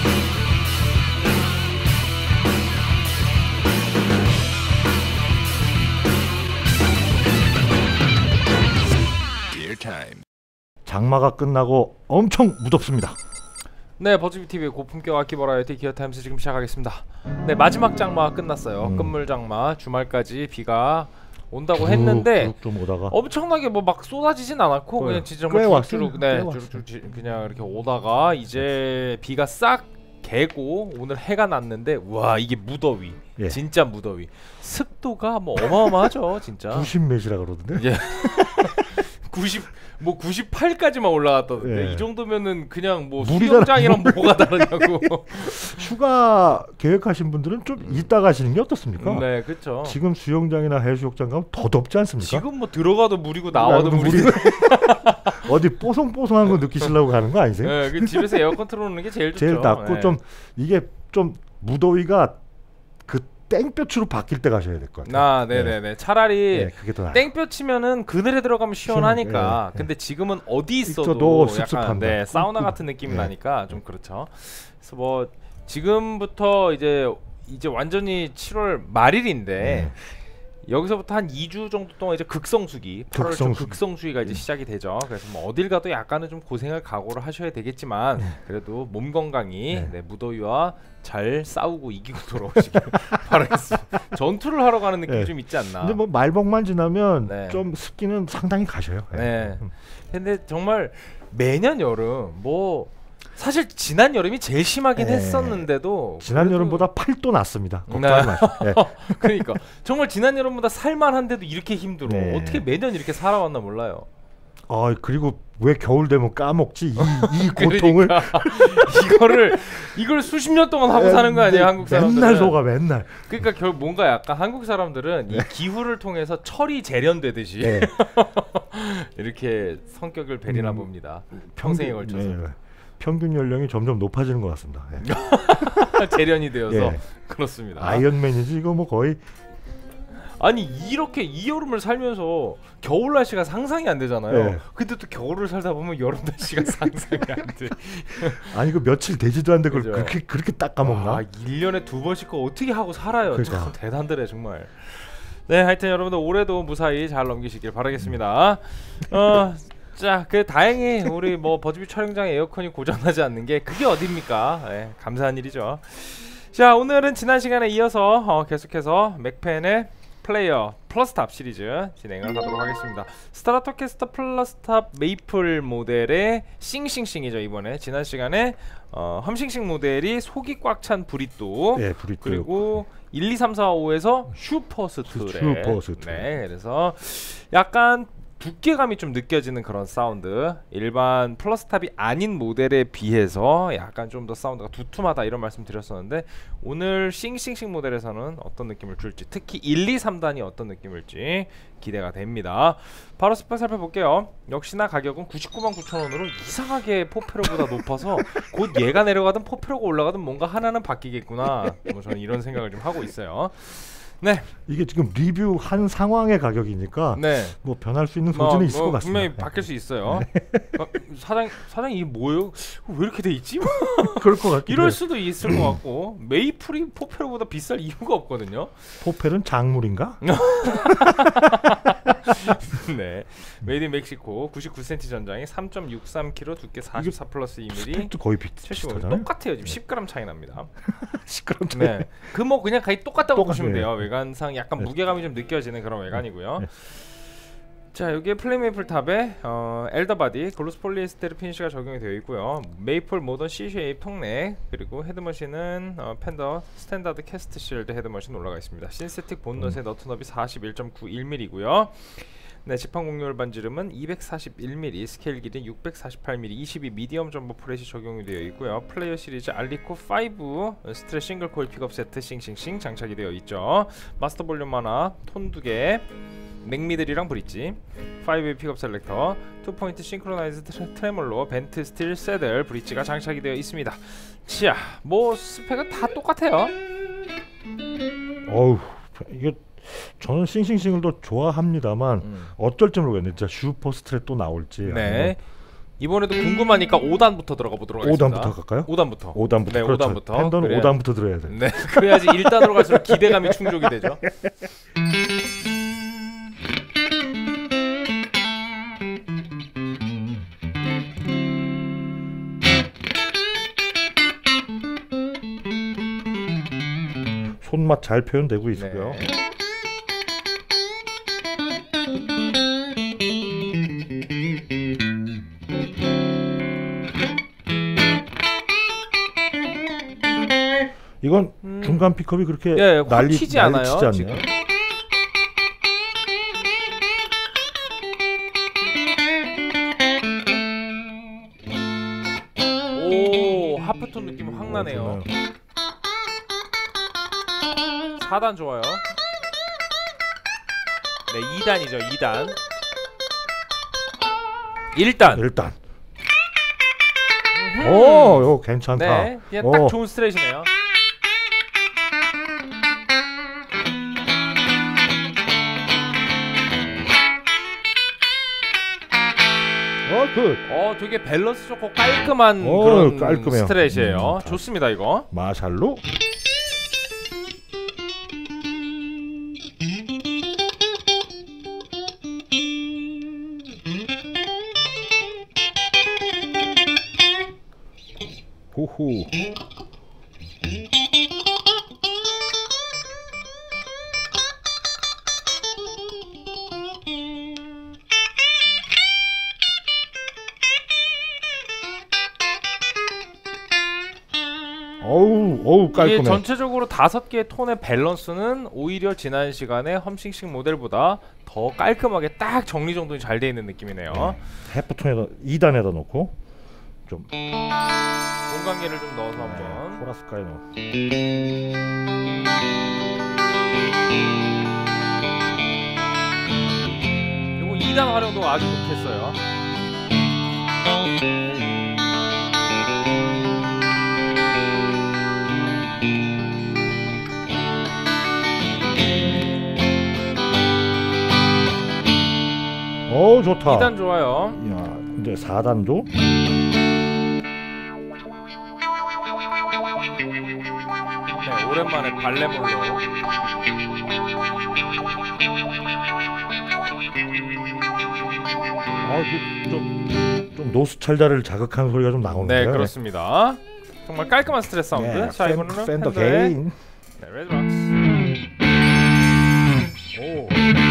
장마가 끝나고 엄청 무덥습니다. 네, 버즈비TV의 고품격 악기 버라이어티 기어타임스 지금 시작하겠습니다. 네, 마지막 장마가 끝났어요. 끝물 장마, 주말까지 비가 온다고 했는데 좀 오다가 엄청나게 뭐 막 쏟아지진 않았고 그냥 진짜 정말 주룩주룩 그냥 이렇게 오다가 이제 비가 싹 개고 오늘 해가 났는데 와 이게 무더위, 예. 진짜 무더위. 습도가 뭐 어마어마하죠, 진짜. 90몇이라 그러던데. 예. 98까지만 올라갔다던데. 예. 이 정도면은 그냥 뭐 물이잖아. 수영장이랑 뭐가 다르냐고. 휴가 계획하신 분들은 좀 이따 가시는 게 어떻습니까? 네, 그렇죠. 지금 수영장이나 해수욕장 가면 더 덥지 않습니까? 지금 뭐 들어가도 물이고 나와도 물이고. 어디 뽀송뽀송한 거 느끼시려고 가는 거 아니세요? 네, 그 집에서 에어컨 틀어놓는 게 제일 좋죠. 제일 낫고 네. 좀 이게 좀 무더위가 그 땡볕으로 바뀔 때 가셔야 될 것 같아요. 아, 네네네. 차라리 네, 그게 더 나아요. 땡볕 치면은 그늘에 들어가면 시원하니까. 네, 근데 지금은 어디 있어도 있어도 약간 습습한다. 네, 사우나 같은 느낌이 나니까 좀 그렇죠. 그래서 뭐 지금부터 이제 완전히 7월 말일인데 여기서부터 한 2주 정도 동안 이제 극성수기, 8월 초 극성수기가 이제 시작이 되죠. 그래서 뭐 어딜 가도 약간은 좀 고생을 각오를 하셔야 되겠지만 그래도 몸 건강히 무더위와 잘 싸우고 이기고 돌아오시길 바라겠습니다. 전투를 하러 가는 느낌이 좀 있지 않나. 근데 뭐 말복만 지나면 좀 습기는 상당히 가셔요. 네. 근데 정말 매년 여름 뭐 사실 지난 여름이 제일 심하긴 했었는데도 지난 여름보다 8도 낮습니다. 걱정하지 마시고. 그러니까 정말 지난 여름보다 살만한데도 이렇게 힘들어. 어떻게 매년 이렇게 살아왔나 몰라요. 그리고 왜 겨울 되면 까먹지 이 고통을. 그러니까 이걸 수십 년 동안 하고 사는 거 아니에요, 한국 사람들은. 맨날 속아 맨날. 그러니까 뭔가 약간 한국 사람들은 이 기후를 통해서 철이 재련되듯이 이렇게 성격을 배리나 봅니다. 평생에 걸쳐서. 평균 연령이 점점 높아지는 것 같습니다. 재련이 되어서 그렇습니다. 아이언맨이지 이거 뭐 거의. 아니 이렇게 이 여름을 살면서 겨울 날씨가 상상이 안 되잖아요. 근데 또 겨울을 살다 보면 여름 날씨가 상상이 안 돼. 아니 그 며칠 되지도 않는데 그걸 그렇게 딱 까먹나? 1년에 2번씩 거 어떻게 하고 살아요. 그러니까. 참 대단들해 정말. 네, 하여튼 여러분들 올해도 무사히 잘 넘기시길 바라겠습니다. 자, 다행히 우리 뭐 버즈비 촬영장에 에어컨이 고장나지 않는 게 그게 어딥니까? 네, 감사한 일이죠. 자, 오늘은 지난 시간에 이어서 계속해서 맥펜의 플레이어 플러스탑 시리즈 진행을 하도록 하겠습니다. 스트라토캐스터 플러스탑 메이플 모델의 싱싱싱이죠. 이번에 지난 시간에 험싱싱 모델이 속이 꽉 찬 브리또, 그리고 1, 2, 3, 4, 5에서 슈퍼스트레. 네, 그래서 약간 두께감이 좀 느껴지는 그런 사운드. 일반 플러스탑이 아닌 모델에 비해서 약간 좀 더 사운드가 두툼하다 이런 말씀 드렸었는데 오늘 싱싱싱 모델에서는 어떤 느낌을 줄지, 특히 1, 2, 3단이 어떤 느낌일지 기대가 됩니다. 바로 스펙 살펴볼게요. 역시나 가격은 999,900원으로 이상하게 포페로보다 높아서 곧 얘가 내려가든 포페로가 올라가든 뭔가 하나는 바뀌겠구나, 뭐 저는 이런 생각을 좀 하고 있어요. 네, 이게 지금 리뷰한 상황의 가격이니까 뭐 변할 수 있는 소지는 있을 것 같습니다. 분명히 바뀔 수 있어요. 사장 이게 뭐예요? 왜 이렇게 돼 있지? 그럴 것 같기도 이럴 수도 있을 것 같고. 메이플이 포페로보다 비쌀 이유가 없거든요. 포펠은 작물인가? 네, 메이드 인 멕시코 99cm 전장에 3.63kg, 두께 44 플러스 2mm. 거의 비슷하잖아요. 똑같아요. 지금 10g 차이 납니다. 10g 차이. 네, 그 뭐 그냥 거의 똑같다고 보시면 돼요. 외관상 약간 무게감이 좀 느껴지는 그런 외관이고요. 자, 여기에 플레이 메이플 탑에 엘더바디 글로스 폴리에스테르 피니쉬가 적용이 되어 있고요. 메이플 모던 CCA 통넥, 그리고 헤드머신은 펜더 스탠다드 캐스트 실드 헤드머신 올라가 있습니다. 신세틱 본넛의 너트너비 41.91mm고요. 네, 지판 공률 반지름은 241mm, 스케일 길이 648mm, 22 미디엄 점버 프렛이 적용이 되어 있고요. 플레이어 시리즈 알리코 5 스트레 싱글 코일 픽업 세트 싱싱싱 장착이 되어 있죠. 마스터 볼륨 하나, 톤 2개, 맥미들이랑 브릿지, 5웨이 픽업 셀렉터, 2포인트 싱크로나이즈 트레몰로, 벤트 스틸 세들 브릿지가 장착이 되어 있습니다. 자, 뭐 스펙은 다 똑같아요. 어우, 이게 저는 싱싱싱을 더 좋아합니다만 어쩔 줄 모르겠네. 진짜 슈퍼 스트랩 또 나올지. 이번에도 궁금하니까 5단부터 들어가 보도록 하겠습니다. 5단부터 갈까요? 5단부터. 5단부터. 네, 그렇죠. 5단부터. 팬더는 그래야- 5단부터 들어야 돼. 네, 그래야지 1단으로 갈수록 기대감이 충족이 되죠. 손맛 잘 표현되고 있고요. 네. 이건 중간 픽업이 그렇게 예, 확 난리 튀지 않아요, 난리치지 지금. 않네요. 오, 하프톤 느낌 확 나네요. 4단 좋아요. 네, 2단이죠. 2단. 1단. 일단. 오, 이거 괜찮다. 네, 그냥 딱 좋은 스트레이트네요. 굿. 되게 밸런스 좋고 깔끔한 그런 깔끔해요. 스트레이트예요. 좋습니다, 이거. 마샬로. 호호. 어우 깔끔해. 이게 전체적으로 5개의 톤의 밸런스는 오히려 지난 시간에 험싱식 모델보다 더 깔끔하게 딱 정리정돈이 잘 돼 있는 느낌이네요. 해프톤에다 2단에다 놓고 좀 공간계를 좀 넣어서 한번. 코라스카이 넣어. 그리고 2단 활용도 아주 좋겠어요. 좋다. 2단 좋아요. 야, 근데 4단도 네, 오랜만에 발레몰로. 좀 노스찰다를 자극하는 소리가 좀 나오는데요. 네, 그렇습니다. 정말 깔끔한 스트레스 사운드. 자, 이번에는 팬더 팬더의 게인. 네, 레드박스. 오.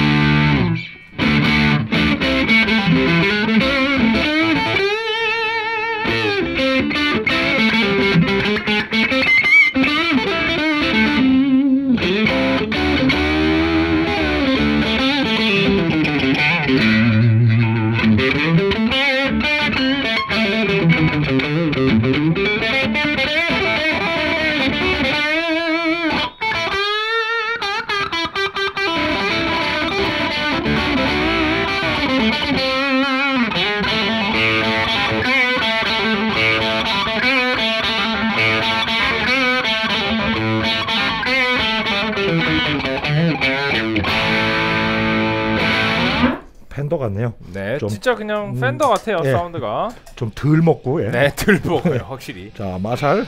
팬더 같네요. 네, 좀, 진짜 그냥 팬더 같아요. 예. 사운드가. 좀 덜 먹고. 예. 네, 들보고요, 확실히. 자, 마샬.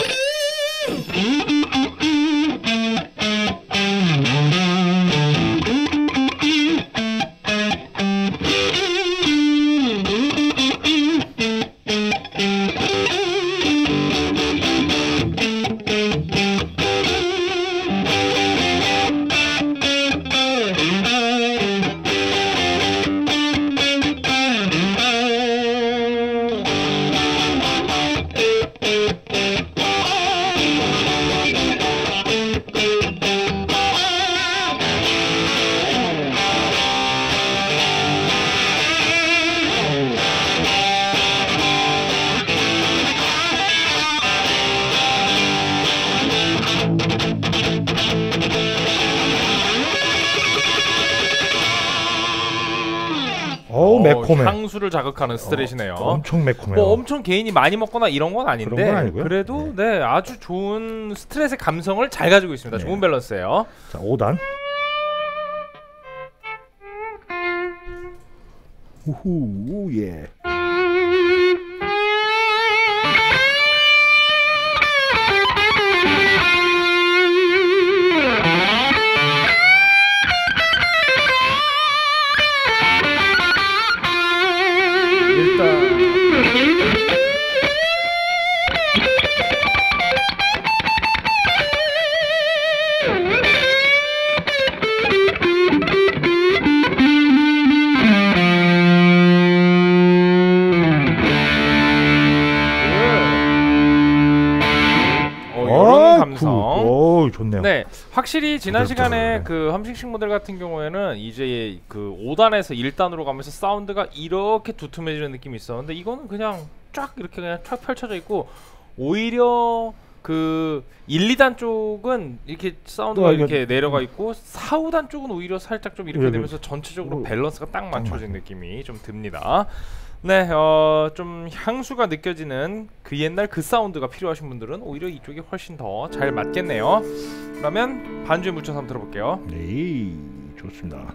매콤해. 향수를 자극하는 스트레이트네요. 엄청 매콤해요. 뭐 엄청 개인이 많이 먹거나 이런 건 아닌데 그런 건 아니고요. 그래도 네, 아주 좋은 스트레스의 감성을 잘 가지고 있습니다. 네. 좋은 밸런스예요. 자, 5단. 우후, 예. 감성. 오, 좋네요. 네, 확실히 지난 부드럽죠, 시간에 네. 그 험식식 모델 같은 경우에는 이제 그 5단에서 1단으로 가면서 사운드가 이렇게 두툼해지는 느낌이 있었는데 이거는 그냥 쫙 이렇게 그냥 쫙 펼쳐져 있고 오히려 그 1, 2단 쪽은 이렇게 사운드가 이렇게 내려가 있고 4, 5단 쪽은 오히려 살짝 좀 이렇게 되면서 전체적으로 밸런스가 딱 맞춰진 느낌이 좀 듭니다. 네, 좀 향수가 느껴지는 그 옛날 그 사운드가 필요하신 분들은 오히려 이쪽이 훨씬 더 잘 맞겠네요. 그러면 반주에 묻혀서 한번 들어볼게요. 네, 좋습니다.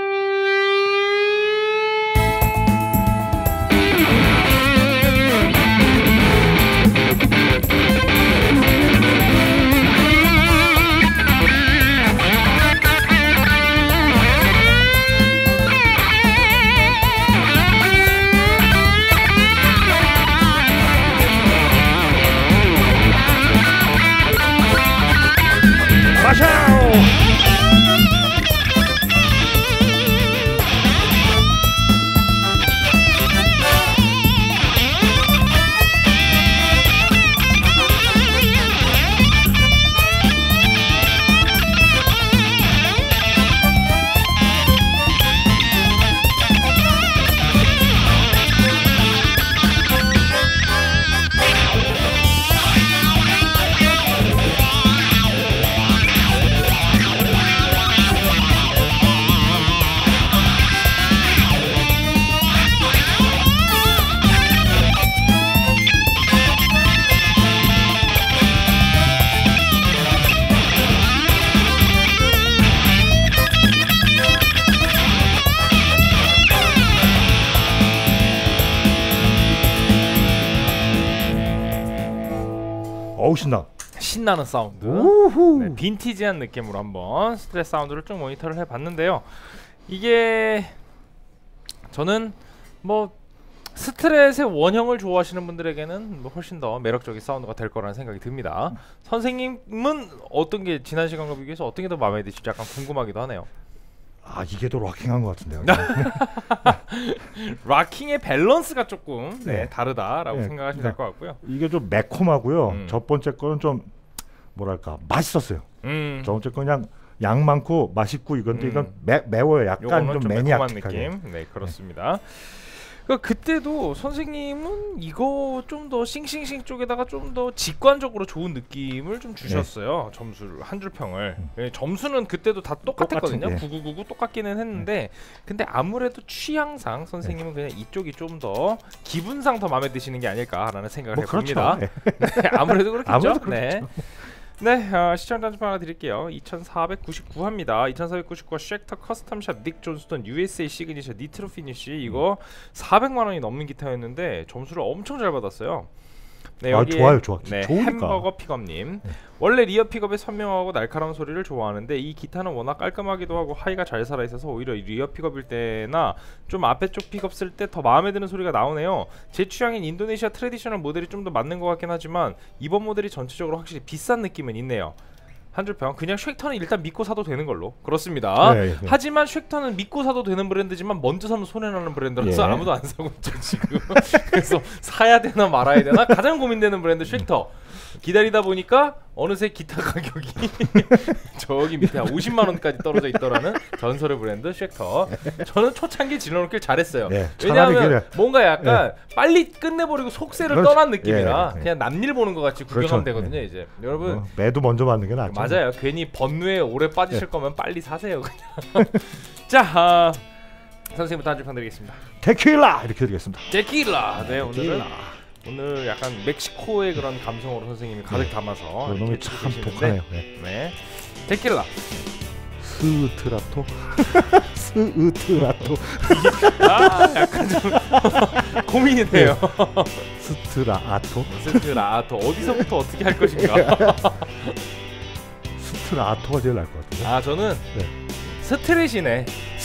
어우, 신나는 사운드. 네, 빈티지한 느낌으로 한번 스트레스 사운드를 쭉 모니터를 해봤는데요. 이게 저는 뭐 스트렛의 원형을 좋아하시는 분들에게는 뭐 훨씬 더 매력적인 사운드가 될 거라는 생각이 듭니다. 선생님은 어떤 게 지난 시간과 비교해서 어떤 게 더 마음에 드실지 약간 궁금하기도 하네요. 아, 이게 더 락킹한 것 같은데요. 락킹의 밸런스가 조금 다르다라고 생각하시면 될 것 같고요. 이게 좀 매콤하고요. 첫 번째 거는 좀 뭐랄까 맛있었어요. 첫 번째 거 그냥 양 많고 맛있고 이건 매워요. 약간 좀 매니악하게. 느낌. 네, 그렇습니다. 그때도 선생님은 이거 좀 더 싱싱싱 쪽에다가 좀 더 직관적으로 좋은 느낌을 좀 주셨어요. 점수를 한 줄 평을. 점수는 그때도 다 똑같았거든요. 9999 똑같기는 했는데 근데 아무래도 취향상 선생님은 그냥 이쪽이 좀 더 기분상 더 마음에 드시는 게 아닐까라는 생각을 해봅니다. 그렇죠. 네, 아무래도 그렇겠죠. 아무래도 그렇겠죠. 네, 시청자 한줄 하나 드릴게요. 2499화입니다. 2499화 쉑터 커스텀샵 닉 존스턴 USA 시그니처 니트로 피니쉬. 이거 400만원이 넘는 기타였는데 점수를 엄청 잘 받았어요. 네, 좋아요. 네, 좋으니까. 햄버거 픽업님. 원래 리어 픽업의 선명하고 날카로운 소리를 좋아하는데 이 기타는 워낙 깔끔하기도 하고 하이가 잘 살아있어서 오히려 리어 픽업일 때나 좀 앞에 쪽 픽업 쓸 때 더 마음에 드는 소리가 나오네요. 제 취향인 인도네시아 트래디셔널 모델이 좀 더 맞는 것 같긴 하지만 이번 모델이 전체적으로 확실히 비싼 느낌은 있네요. 한 줄 평. 그냥 쉑터는 일단 믿고 사도 되는 걸로. 그렇습니다. 하지만 쉑터는 믿고 사도 되는 브랜드지만 먼저 사면 손해나는 브랜드라서 아무도 안 사고 있죠 지금. 그래서 사야 되나 말아야 되나 가장 고민되는 브랜드 쉑터. 기다리다 보니까 어느새 기타 가격이 저기 밑에 한 50만원까지 떨어져 있더라는 전설의 브랜드 쉑터. 저는 초창기 질러놓길 잘했어요. 왜냐하면 뭔가 약간 빨리 끝내버리고 속세를 떠난 느낌이라 그냥 남일 보는 것 같이 구경하면 되거든요. 이제 여러분 매도 먼저 맞는 게 낫죠. 맞아요. 괜히 번뇌에 오래 빠지실 거면 빨리 사세요 그냥. 자, 선생님부터 한 줄 평드리겠습니다. 테킬라 이렇게 드리겠습니다. 테킬라. 네, 오늘 약간 멕시코의 그런 감성으로 선생님이 가득 담아서 놈이 참 독하네요. 네, 테킬라. 스트라토. 스트라토. 아, 약간 좀 고민이네요. 스트라토. 어디서부터 어떻게 할 것인가? 스트라토가 제일 나을 것 같아요. 아, 저는 스트레시네.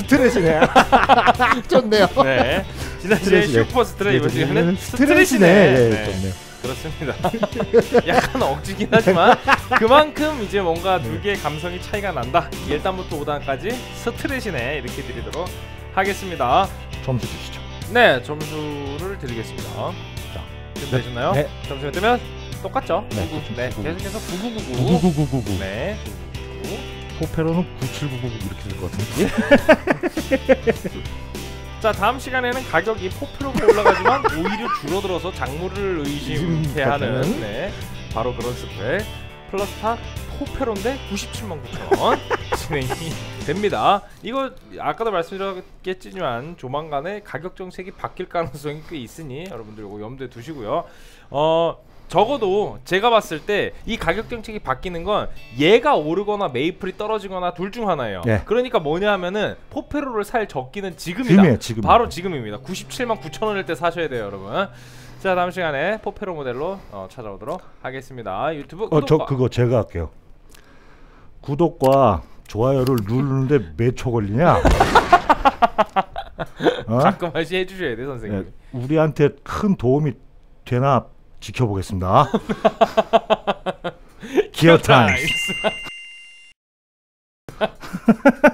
좋네요. 네. 지난주에 슈퍼 스트레, 이번 주에는 스트레시네. 좋네요. 그렇습니다. 약간 억지긴 하지만 그만큼 이제 뭔가 두 개의 감성이 차이가 난다. 1단부터 5단까지 스트레시네 이렇게 드리도록 하겠습니다. 점수 주시죠. 네, 점수를 드리겠습니다. 자, 준비되셨나요? 네. 점수가 뜨면 똑같죠? 네. 네, 계속해서 9999. 9999. 네. 포페로는 9799 이렇게 될 것 같은데. 자, 다음 시간에는 가격이 포페로가 올라가지만 오히려 줄어들어서 작물을 의심케 하는 네, 바로 그런 스펙 플러스타 포페로인데 979,000원 진행이 됩니다. 이거 아까도 말씀드렸겠지만 조만간에 가격 정책이 바뀔 가능성이 꽤 있으니 여러분들 이거 염두에 두시고요. 적어도 제가 봤을 때 이 가격 정책이 바뀌는 건 얘가 오르거나 메이플이 떨어지거나 둘 중 하나예요. 네. 그러니까 뭐냐 하면은 포페로를 살 적기는 지금이다. 지금. 바로 지금입니다. 979,000원일 때 사셔야 돼요, 여러분. 자, 다음 시간에 포페로 모델로 찾아오도록 하겠습니다. 유튜브 구독과 저 그거 제가 할게요. 구독과 좋아요를 누르는데 몇 초 걸리냐? 가끔 할시 해주셔야 돼, 선생님. 네, 우리한테 큰 도움이 되나 지켜보겠습니다. 기어 타임스.